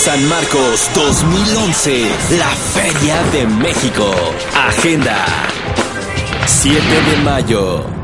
San Marcos 2011, la Feria de México. Agenda: 7 de mayo.